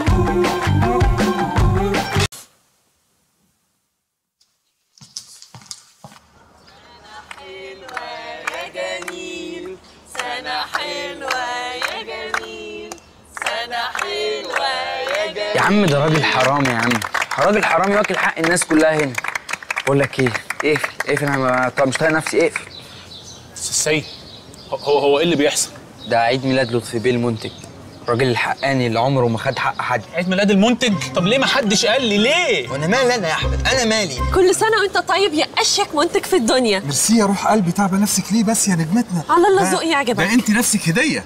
يا عم ده راجل حرامي، يا عم راجل حرامي واكل حق الناس كلها هنا. بقول لك ايه، اقفل انا مش طايق نفسي، اقفل. السيد، هو ايه اللي بيحصل؟ ده عيد ميلاد لطفي بيه المنتج، الراجل الحقاني اللي عمره ما خد حق حد. عيد ميلاد المنتج؟ طب ليه ما حدش قال لي ليه؟ وانا مالي انا يا احمد، انا مالي. كل سنه وانت طيب يا اشيك منتج في الدنيا. ميرسي يا روح قلبي، تعبه نفسك ليه بس يا نجمتنا؟ على الله ذوقي يعجبك. ده انت نفسك هديه.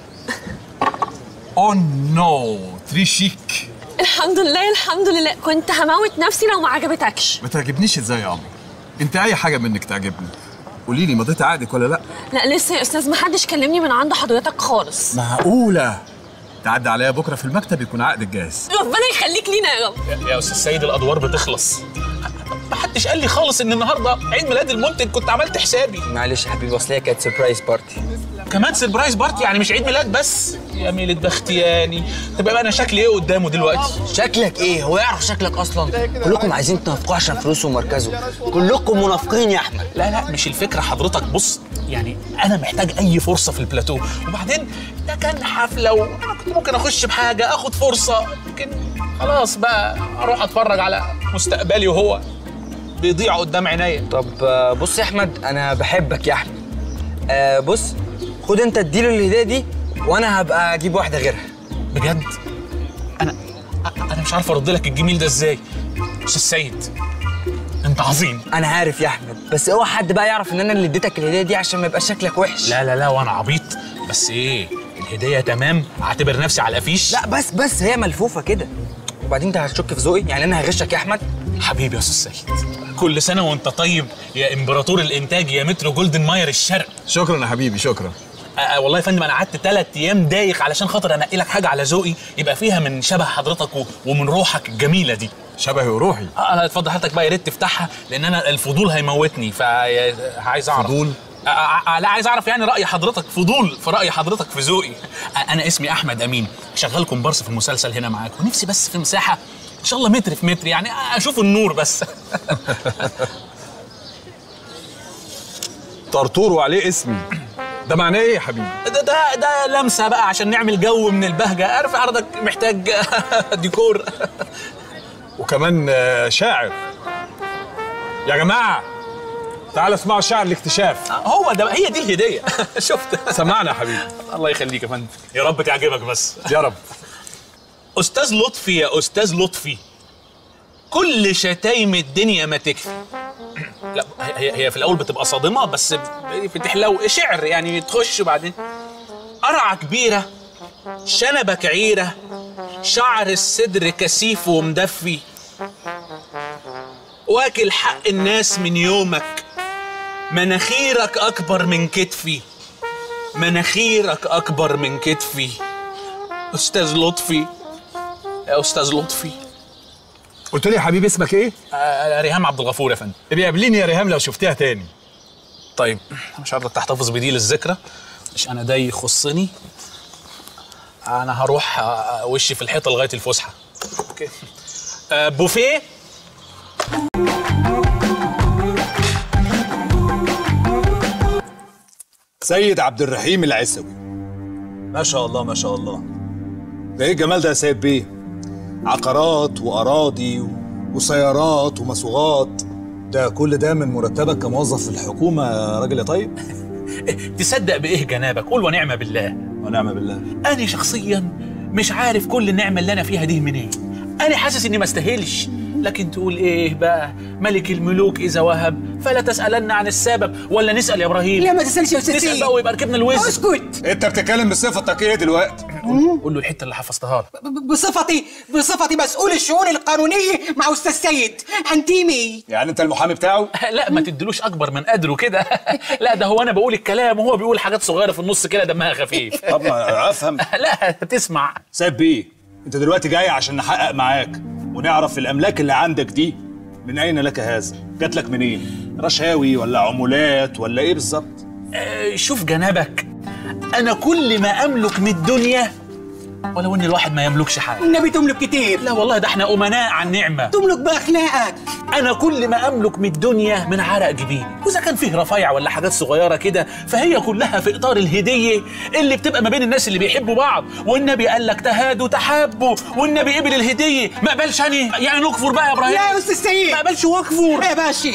اوه نو، تري شيك. الحمد لله الحمد لله، كنت هموت نفسي لو ما عجبتكش. ما تعجبنيش ازاي يا عمرو؟ انت اي حاجه منك تعجبني. قولي لي مضيت عقدك ولا لا؟ لا لسه يا استاذ، ما حدش كلمني من عند حضرتك خالص. معقوله؟ تعدي عليا بكره في المكتب يكون عقدك جاهز. ربنا يخليك لينا يا رب. يا استاذ سيد، الادوار بتخلص. ما حدش قال لي خالص ان النهارده عيد ميلاد المنتج، كنت عملت حسابي. معلش يا حبيبي، اصل هي كانت سربرايز بارتي. كمان سربرايز بارتي؟ يعني مش عيد ميلاد بس؟ يا ميلة بختياني. طب يبقى انا شكلي ايه قدامه دلوقتي؟ شكلك ايه؟ هو يعرف شكلك اصلا؟ كلكم عايزين تنافقوا عشان فلوسه ومركزه، كلكم منافقين يا احمد. لا مش الفكره حضرتك، بص يعني انا محتاج اي فرصه في البلاتو، وبعدين ده كان حفله وانا كنت ممكن اخش بحاجه، اخد فرصه، يمكن خلاص بقى اروح اتفرج على مستقبلي وهو بيضيع قدام عينيا. طب بص يا احمد، انا بحبك يا احمد. بص خد انت اديله الهديه دي وانا هبقى اجيب واحده غيرها. بجد؟ انا مش عارف ارد لك الجميل ده ازاي. استاذ سيد انت عظيم. انا عارف يا احمد، بس اوعى حد بقى يعرف ان انا اللي اديتك الهديه دي عشان ما يبقاش شكلك وحش. لا وانا عبيط، بس ايه الهديه تمام، اعتبر نفسي على الافيش. لا بس هي ملفوفه كده، وبعدين انت هتشك في ذوقي؟ يعني انا هغشك يا احمد؟ حبيبي يا استاذ سيد، كل سنه وانت طيب يا امبراطور الانتاج يا مترو جولدن ماير الشرق. شكرا يا حبيبي، شكرا. والله يا فندم انا قعدت 3 ايام دايخ علشان خاطر انقي لك حاجه على ذوقي يبقى فيها من شبه حضرتك ومن روحك الجميله دي. شبهي وروحي؟ اتفضل حضرتك بقى، يا ريت تفتحها لان انا الفضول هيموتني، فعايز اعرف. فضول؟ لا عايز اعرف يعني راي حضرتك، فضول في راي حضرتك في ذوقي. انا اسمي احمد امين، شغال كومبارس في المسلسل هنا معاك، ونفسي بس في مساحه ان شاء الله متر في متر، يعني اشوف النور بس. طرطور وعليه اسمي، ده معناه ايه يا حبيبي؟ ده لمسه بقى عشان نعمل جو من البهجه، عارف حضرتك محتاج ديكور. وكمان شاعر. يا جماعه تعالوا اسمعوا شعر الاكتشاف. هو ده، هي دي الهديه. شفت؟ سمعنا يا حبيبي. الله يخليك يا فندم، يا رب تعجبك بس. يا رب. استاذ لطفي يا استاذ لطفي، كل شتايم الدنيا ما تكفي. لا هي في الاول بتبقى صادمه بس بتحلو، شعر يعني تخش بعدين. قرعه كبيره، شنبه كعيره، شعر الصدر كثيف ومدفي، واكل حق الناس من يومك، مناخيرك اكبر من كتفي، مناخيرك اكبر من كتفي. استاذ لطفي يا استاذ لطفي. قلت لي يا حبيبي اسمك ايه؟ ريهام عبد الغفور يا فندم. ابقي قابليني يا ريهام لو شفتيها تاني. طيب مش هقدر تحتفظ بدي للذكرى، مش انا ده يخصني. انا هروح وشي في الحيطه لغايه الفسحه. اوكي. بوفيه. سيد عبد الرحيم العسوي. ما شاء الله ما شاء الله. ده ايه الجمال ده يا سيد بيه؟ عقارات واراضي وسيارات ومصوغات، ده كل ده من مرتبك كموظف في الحكومه يا راجل يا طيب؟ تصدق بايه جنابك؟ قول ونعم بالله. ونعم بالله. انا شخصيا مش عارف كل النعمه اللي انا فيها دي منين. انا حاسس اني ما استاهلش، لكن تقول ايه بقى؟ ملك الملوك اذا وهب فلا تسالن عن السبب. ولا نسال يا ابراهيم؟ لا ما تسالش يا استاذ سيد. نسال بقى ويبقى ركبنا الوزن. اسكت. انت بتتكلم بصفتك ايه دلوقتي؟ قول له الحته اللي حفظتها لك. بصفتي مسؤول الشؤون القانونيه مع استاذ سيد انتيمي. يعني انت المحامي بتاعه؟ لا ما تدلوش اكبر من قدره كده. لا ده هو انا بقول الكلام وهو بيقول حاجات صغيره في النص كده دمها خفيف. طب ما افهم. لا تسمع. سيد بيه، انت دلوقتي جاي عشان نحقق معاك ونعرف الاملاك اللي عندك دي من اين لك هذا؟ جات لك منين؟ رشاوي ولا عمولات ولا ايه بالظبط؟ شوف جنابك، انا كل ما املك من الدنيا، ولو ان الواحد ما يملكش حاجه. النبي تملك كتير. لا والله ده احنا امناء عن نعمه. تملك باخلاقك. انا كل ما املك من الدنيا من عرق جبيني، واذا كان فيه رفايع ولا حاجات صغيره كده فهي كلها في اطار الهديه اللي بتبقى ما بين الناس اللي بيحبوا بعض. والنبي قال لك تهادوا تحابوا، والنبي قبل الهديه. ما قبلش انا يعني نكفر بقى يا ابراهيم؟ لا يا استاذ سيد ما قبلش واكفر. يا باشا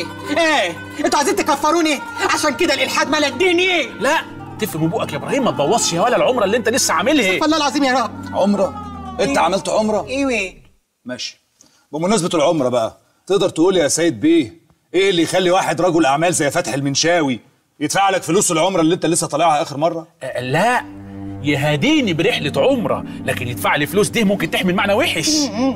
انتوا عايزين تكفروني عشان كده الالحاد مال الدنيا. لا تفهم بقك يا ابراهيم، ما تبوظش يا ولا العمره اللي انت لسه عاملها. استغفر الله العظيم يا رب. عمره؟ انت عملت عمره؟ ايوه ماشي. بمناسبه العمره بقى، تقدر تقول يا سيد بيه ايه اللي يخلي واحد رجل اعمال زي فتحي المنشاوي يدفع لك فلوس العمره اللي انت لسه طالعها اخر مره؟ لا يهديني برحله عمره، لكن يدفع لي فلوس دي ممكن تحمل معنى وحش.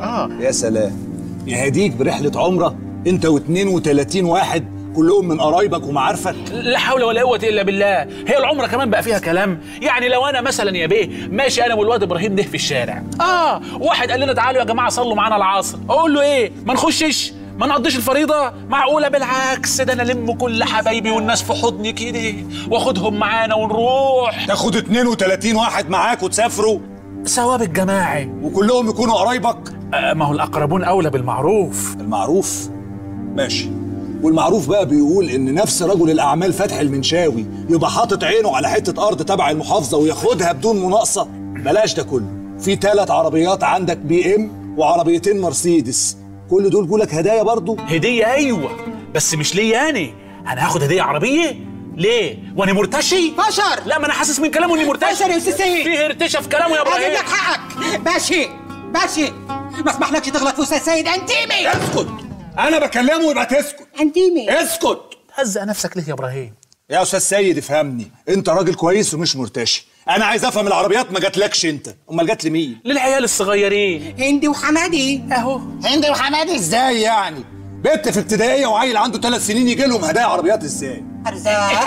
يا سلام، يهديك برحله عمره انت و32 واحد كلهم من قرايبك ومعارفك؟ لا حول ولا قوه الا بالله. هي العمره كمان بقى فيها كلام. يعني لو انا مثلا يا بيه ماشي انا والواد ابراهيم ده في الشارع، واحد قال لنا تعالوا يا جماعه صلوا معانا العصر، اقول له ايه؟ ما نخشش؟ ما نقضيش الفريضه؟ معقوله؟ بالعكس، ده انا الم كل حبايبي والناس في حضني كده واخدهم معانا ونروح. تاخد 32 واحد معاك وتسافروا؟ ثواب الجماعي. وكلهم يكونوا قرايبك؟ ما هو الاقربون اولى بالمعروف. المعروف؟ ماشي. والمعروف بقى بيقول ان نفس رجل الاعمال فتحي المنشاوي يبقى حاطط عينه على حته ارض تبع المحافظه وياخدها بدون مناقصه. بلاش ده كله، في 3 عربيات عندك بي ام وعربيتين مرسيدس، كل دول جولك هدايا برضو؟ هديه ايوه، بس مش ليا انا هاخد هديه عربيه ليه؟ وانا مرتشي؟ بشر. لا ما انا حاسس من كلامه اني مرتشي. بشر يا استاذ سيد. فيه ارتشا في كلامه يا ابراهيم. هجيب لك حقك. باشا ما اسمحلكش تغلط في استاذ سيد انتيمي. اسكت، انا بكلمه يبقى تسكت. انتيمي اسكت. هزق نفسك ليه يا ابراهيم؟ يا استاذ سيد افهمني، انت راجل كويس ومش مرتشي. انا عايز افهم العربيات ما جاتلكش انت، امال جات لمين؟ للعيال الصغيرين. هندي وحمادي اهو. هندي وحمادي ازاي يعني؟ بنت في ابتدائيه وعيل عنده 3 سنين يجي لهم هدايا عربيات ازاي؟ ارزاق.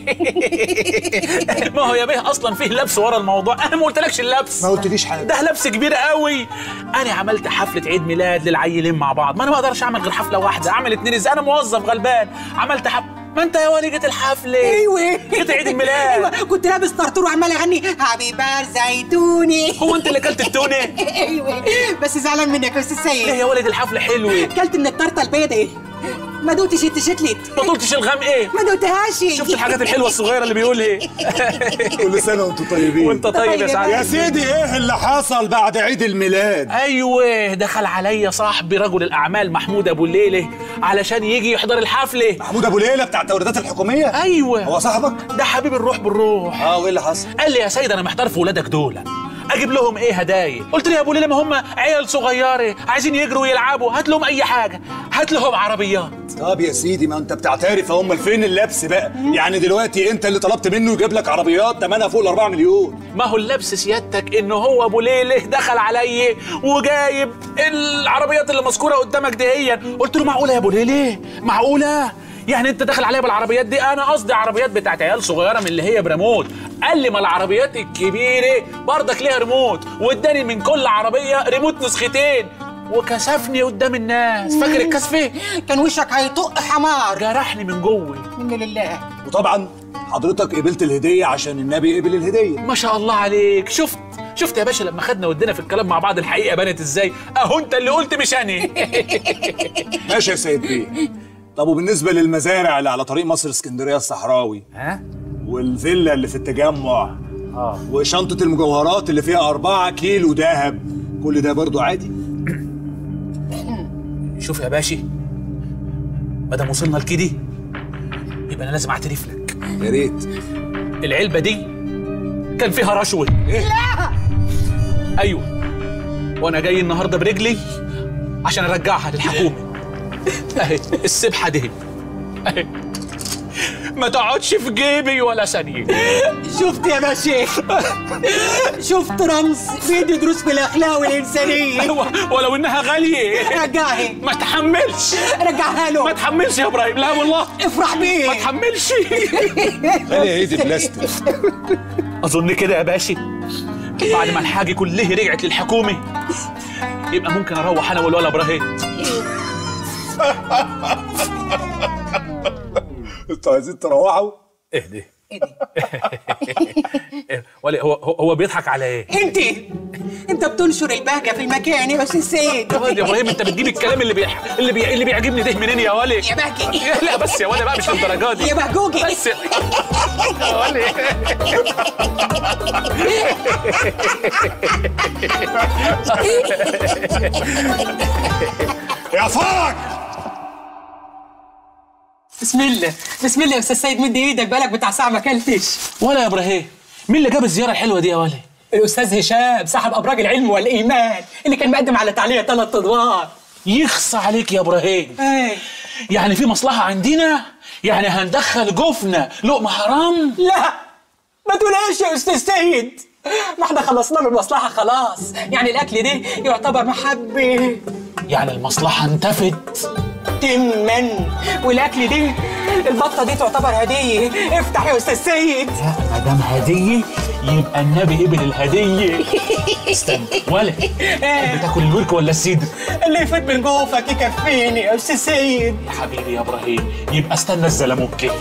ما هو يا بيه اصلا فيه لبس ورا الموضوع. انا ما قلتلكش اللبس. ما قلتليش حاجه. ده لبس كبير قوي. انا عملت حفله عيد ميلاد للعيلين مع بعض، ما انا ما اقدرش اعمل غير حفله واحده، اعمل 2 ازاي؟ انا موظف غلبان. عملت ما انت يا ولي جيت الحفله. ايوه جيت عيد الميلاد. ايوه كنت لابس طرطور وعمال اغني حبيبار زيتوني. هو انت اللي كلت التونه؟ ايوه بس زعلان منك يا استاذ سيد. ليه يا ولد الحفله حلوه؟ كلت من الطرطه البيضاء. ما دوتش التشتلت. ما دوتش الغام ايه؟ ما دوتهاش. شفت الحاجات الحلوه الصغيره اللي بيقولها. كل سنه وانتم طيبين. وانت طيب يا سعد. يا سيدي ايه اللي حصل بعد عيد الميلاد؟ ايوه دخل عليا صاحبي رجل الاعمال محمود ابو الليله علشان يجي يحضر الحفله. محمود ابو ليلى بتاع التوريدات الحكوميه؟ ايوه. هو صاحبك؟ ده حبيب الروح بالروح. وايه اللي حصل؟ قال لي يا سيد انا محتار في ولادك دول، اجيب لهم ايه هدايا؟ قلت له يا ابو ليلى ما هم عيال صغيره عايزين يجروا ويلعبوا، هات لهم اي حاجه، هات لهم عربيات. طب يا سيدي ما انت بتعترف هم فين اللبس بقى؟ يعني دلوقتي انت اللي طلبت منه يجيب لك عربيات ثمنها فوق ال4 مليون. ما هو اللبس سيادتك انه هو ابو ليلى دخل علي وجايب العربيات اللي مذكوره قدامك دهيا. قلت له معقوله يا ابو ليلى؟ معقوله؟ يعني انت داخل عليا بالعربيات دي؟ انا قصدي عربيات بتاعت عيال صغيره من اللي هي بريموت. قال لي ما العربيات الكبيره برضك ليها ريموت، واداني من كل عربيه ريموت نسختين وكسفني قدام الناس. فاكر الكسفه؟ كان وشك هيطق حمار. جرحني من جوه. من لله. وطبعا حضرتك قبلت الهديه عشان النبي قبل الهديه. ما شاء الله عليك. شفت يا باشا لما خدنا ودينا في الكلام مع بعض الحقيقه بانت ازاي؟ اهو انت اللي قلت مش انا. ماشي يا سيد بيه. طب وبالنسبه للمزارع اللي على طريق مصر اسكندريه الصحراوي والفيلا اللي في التجمع وشنطه المجوهرات اللي فيها 4 كيلو دهب، كل ده برضو عادي؟ شوف يا باشا ما دام وصلنا لكده يبقى انا لازم اعترف لك. يا ريت. العلبه دي كان فيها رشوه. ايه؟ لا. ايوه وانا جاي النهارده برجلي عشان ارجعها للحكومه. اهي السبحه دي اهي ما تقعدش في جيبي ولا ثانيه. شفت يا باشا؟ شفت رمز بيدي دروس في الاخلاق والانسانيه. ولو انها غاليه. رجعها. ما تحملش. رجعها له. ما تحملش يا ابراهيم. لا والله. افرح بيه. ما تحملش. خلي ايدي بلاستيك. اظن كده يا باشا بعد ما الحاجه كلها رجعت للحكومه يبقى ممكن اروح انا والولا ابراهيم. انتوا عايزين تروحوا؟ اهدي. ولي هو بيضحك على ايه؟ انت بتنشر البهجه في المكان يا استاذ سيد. يا ابراهيم انت بتجيب الكلام اللي بيعجبني ده منين يا ولي؟ يا بهجي. لا بس يا ولي بقى مش للدرجه دي. يا بهجوجي. بس يا ولي. يا فرج. بسم الله بسم الله يا استاذ سيد، مد ايدك بقالك بتاع ساعه ما اكلتش. ولا يا ابراهيم مين اللي جاب الزياره الحلوه دي يا ولي؟ الاستاذ هشام صاحب ابراج العلم والايمان اللي كان مقدم على تعليق 3 ادوار. يخص عليك يا ابراهيم. ايه يعني في مصلحه عندنا؟ يعني هندخل جفنا لقمه حرام؟ لا ما تقولهاش يا استاذ سيد، ما احنا خلصنا له المصلحه خلاص. يعني الاكل ده يعتبر محبه. يعني المصلحه انتفت تما، والاكل دي البطه دي تعتبر هديه. افتح يا استاذ سيد. ما دام هديه يبقى النبي قبل الهديه. استنى ولا بتاكل الورك ولا السيدر؟ اللي يفوت من جوفك يكفيني يا استاذ سيد. يا حبيبي يا ابراهيم يبقى استنى الزلموكه.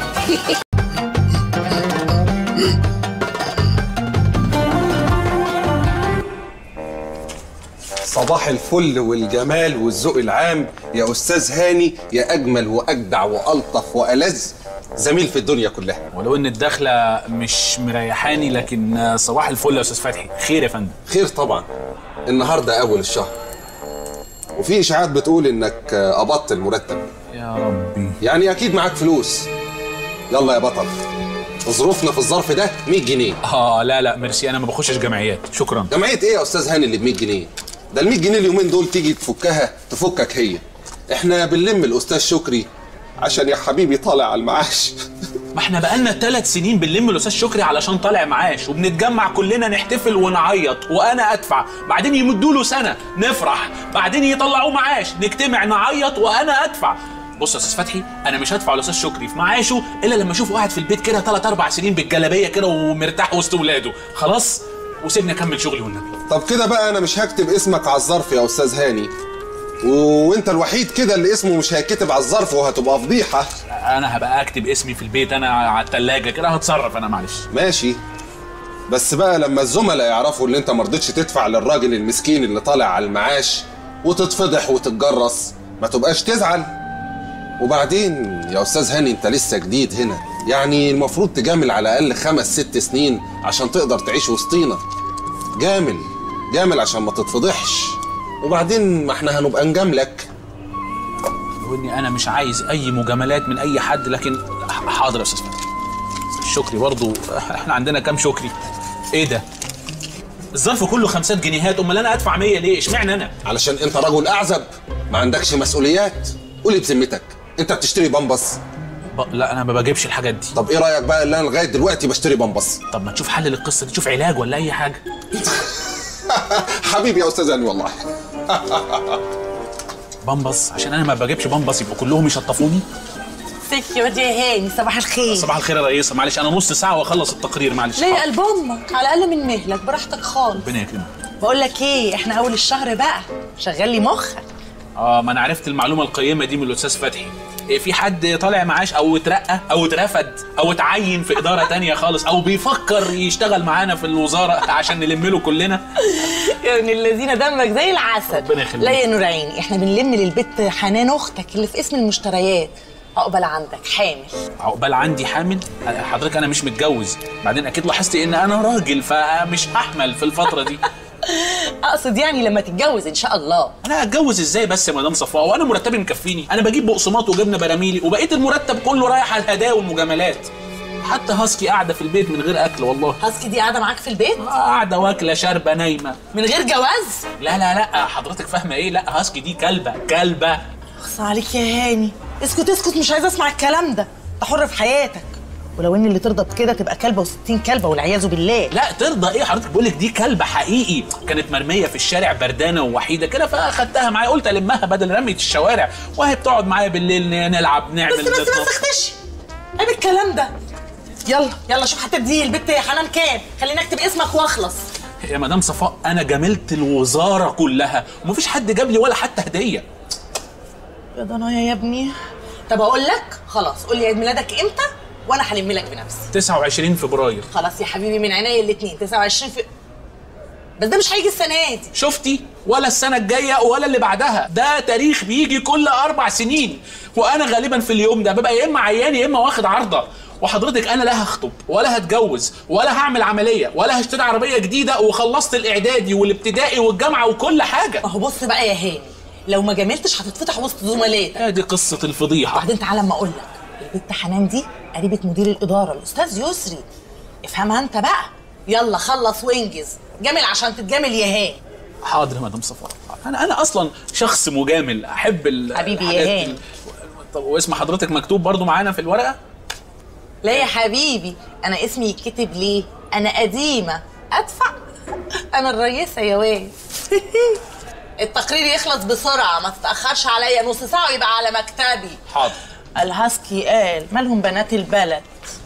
صباح الفل والجمال والذوق العام يا أستاذ هاني، يا أجمل وأجدع وألطف وألذ زميل في الدنيا كلها. ولو إن الدخلة مش مريحاني لكن صباح الفل يا أستاذ فتحي. خير يا فندم؟ خير طبعا، النهارده أول الشهر وفي إشاعات بتقول إنك قبضت المرتب. يا ربي. يعني أكيد معاك فلوس. يلا يا بطل ظروفنا في الظرف ده 100 جنيه. لا ميرسي، أنا ما بخشش جمعيات شكرا. جمعية إيه يا أستاذ هاني اللي ب 100 جنيه؟ ده ال 100 جنيه اليومين دول تيجي تفكها تفكك هي. احنا بنلم الاستاذ شكري عشان يا حبيبي طالع على المعاش. ما احنا بقالنا 3 سنين بنلم الاستاذ شكري علشان طالع معاش، وبنتجمع كلنا نحتفل ونعيط وانا ادفع، بعدين يمدوا له سنه نفرح، بعدين يطلعوه معاش نجتمع نعيط وانا ادفع. بص يا استاذ فتحي انا مش هدفع الاستاذ شكري في معاشه الا لما اشوفه قاعد في البيت كده 3-4 سنين بالجلابيه كده ومرتاح وسط ولاده. خلاص وسيبني اكمل شغلي والنبي. طب كده بقى انا مش هكتب اسمك على الظرف يا استاذ هاني، وانت الوحيد كده اللي اسمه مش هيتكتب على الظرف وهتبقى فضيحه. انا هبقى اكتب اسمي في البيت انا على الثلاجه كده، هتصرف انا معلش. ماشي، بس بقى لما الزملاء يعرفوا ان انت مرضتش تدفع للراجل المسكين اللي طالع على المعاش وتتفضح وتتجرس ما تبقاش تزعل. وبعدين يا استاذ هاني انت لسه جديد هنا، يعني المفروض تجامل على الاقل 5 6 سنين عشان تقدر تعيش وسطينا. جامل عشان ما تتفضحش، وبعدين ما احنا هنبقى نجاملك. واني انا مش عايز اي مجاملات من اي حد، لكن حاضر يا استاذ فتحي. الشكري برضو احنا عندنا كام شكري؟ ايه ده؟ الظرف كله 5 جنيهات، امال انا ادفع 100 ليه؟ اشمعنى انا؟ علشان انت رجل اعزب ما عندكش مسؤوليات. قولي بذمتك انت بتشتري بامبس؟ لا انا ما بجيبش الحاجات دي. طب ايه رايك بقى اللي انا لغايه دلوقتي بشتري بامبس؟ طب ما تشوف حل للقصه دي، تشوف علاج ولا اي حاجه. حبيبي يا استاذ هاني والله. بامبس عشان انا ما بجيبش بامبس يبقوا كلهم يشطفوني؟ ازيك يا واد يا هاني؟ صباح الخير. صباح الخير يا رئيسه، معلش انا نص ساعه واخلص التقرير معلش. ليه يا قلب امك؟ على الاقل من مهلك براحتك خالص. ربنا يكرمك. بقول لك ايه، احنا اول الشهر بقى شغل لي مخك. ما انا عرفت المعلومه القيمه دي من الاستاذ فتحي. في حد طالع معاش او اترقى او اترفد او اتعين في اداره تانية خالص او بيفكر يشتغل معانا في الوزاره عشان نلم له كلنا؟ يا ابن الذين دمك زي العسل. ربنا يخليك. لا يا نور عيني، احنا بنلم للبت حنان اختك اللي في اسم المشتريات. عقبال عندك حامل. عقبال عندي حامل؟ حضرتك انا مش متجوز، بعدين اكيد لاحظتي ان انا راجل فمش هحمل في الفتره دي. اقصد يعني لما تتجوز ان شاء الله. انا اتجوز ازاي بس يا مدام صفاء وانا مرتبي مكفيني؟ انا بجيب بقسماط وجبنه براميلي وبقيت المرتب كله رايح على الهدايا والمجاملات. حتى هاسكي قاعده في البيت من غير اكل والله. هاسكي دي قاعده معاك في البيت؟ قاعده واكله شاربه نايمه. من غير جواز؟ لا حضرتك فاهمه ايه؟ لا هاسكي دي كلبه. اخص عليك يا هاني. اسكت مش عايزه اسمع الكلام ده. انت حر في حياتك، ولو ان اللي ترضى بكده تبقى كلبه و60 كلبه والعياذ بالله. لا ترضى ايه حضرتك؟ بقول لك دي كلبه حقيقي، كانت مرميه في الشارع بردانه ووحيده كده فاخدتها معايا، قلت المها بدل رميه الشوارع، وهي بتقعد معايا بالليل نلعب نعمل. بس ما تختش عيب الكلام ده. يلا شوف هتدي البت يا حنان كام، خليني اكتب اسمك واخلص. يا مدام صفاء انا جاملت الوزاره كلها ومفيش حد جاب لي ولا حتى هديه. يا ضنايا يا ابني. طب اقول لك خلاص، قول لي عيد ميلادك امتى وانا هلم لك بنفسي. 29 فبراير. خلاص يا حبيبي من عينيا الاثنين. 29 بس ده مش هيجي السنه دي. شفتي؟ ولا السنه الجايه ولا اللي بعدها، ده تاريخ بيجي كل 4 سنين، وانا غالبا في اليوم ده ببقى يا اما عيان يا اما واخد عرضه. وحضرتك انا لا هخطب ولا هتجوز ولا هعمل عمليه ولا هشتري عربيه جديده، وخلصت الاعدادي والابتدائي والجامعه وكل حاجه. اهو بص بقى يا هاني، لو ما جاملتش هتتفتح وسط زملاتك. دي قصه الفضيحه. وبعدين تعالى اما اقول لك، البت حنان دي قريبه مدير الاداره الاستاذ يسري، افهمها انت بقى. يلا خلص وانجز، جامل عشان تتجامل يا هاني. حاضر يا مدام صفاء. انا اصلا شخص مجامل، احب حبيبي يا هاني. طب واسم حضرتك مكتوب برضو معانا في الورقه؟ لا يا حبيبي، انا اسمي يتكتب ليه؟ انا قديمه ادفع. انا الرئيسه يا واد. التقرير يخلص بسرعه، ما تتاخرش عليا نص ساعه ويبقى على مكتبي. حاضر. الهاسكي قال مالهم بنات البلد.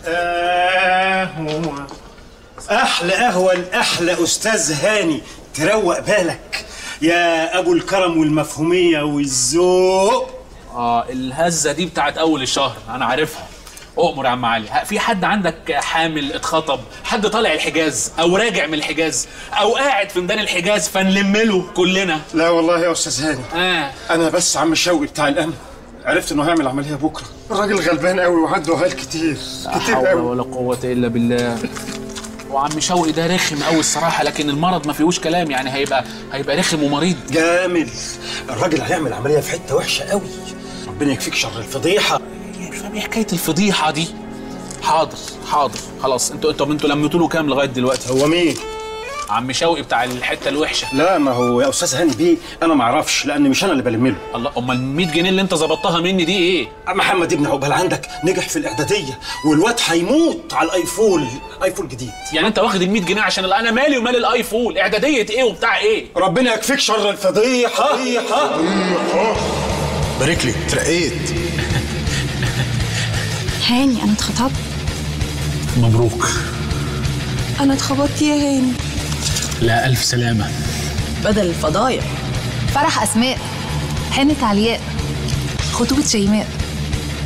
هو احلى قهوه الاحلى استاذ هاني، تروق بالك يا ابو الكرم والمفهوميه والذوق. الهزه دي بتاعت اول الشهر انا عارفها. اؤمر يا عم علي. في حد عندك حامل اتخطب، حد طالع الحجاز او راجع من الحجاز او قاعد في ميدان الحجاز فنلم له كلنا؟ لا والله يا استاذ هاني. انا بس عم شوقي بتاع الامن عرفت انه هيعمل عمليه بكره. الراجل غلبان قوي وعنده هال كتير لا حول ولا قوه الا بالله. وعم شوقي ده رخم قوي الصراحه، لكن المرض ما فيهوش كلام، يعني هيبقى رخم ومريض جامل. الراجل هيعمل عمليه في حته وحشه قوي، ربنا يكفيك شر الفضيحه. مش فاهم ايه حكايه الفضيحه دي. حاضر خلاص. انتوا لميتوا له كام لغايه دلوقتي؟ هو مين؟ عم شوقي بتاع الحته الوحشه. لا ما هو يا استاذ هاني بيه انا ما اعرفش، لان مش انا اللي بلم له. الله، امال 100 جنيه اللي انت ظبطتها مني دي ايه؟ محمد ابن عقبال عندك نجح في الاعداديه والواد هيموت على الايفون جديد. يعني انت واخد ال 100 جنيه عشان انا مالي ومال الايفون؟ اعداديه ايه وبتاع ايه؟ ربنا يكفيك شر الفضيحه. بارك لي ترقيت. هاني انا اتخطبت. مبروك. انا اتخبطت يا هاني. لا الف سلامه. بدل الفضايح فرح اسماء. هانت علياء، خطوبة شيماء.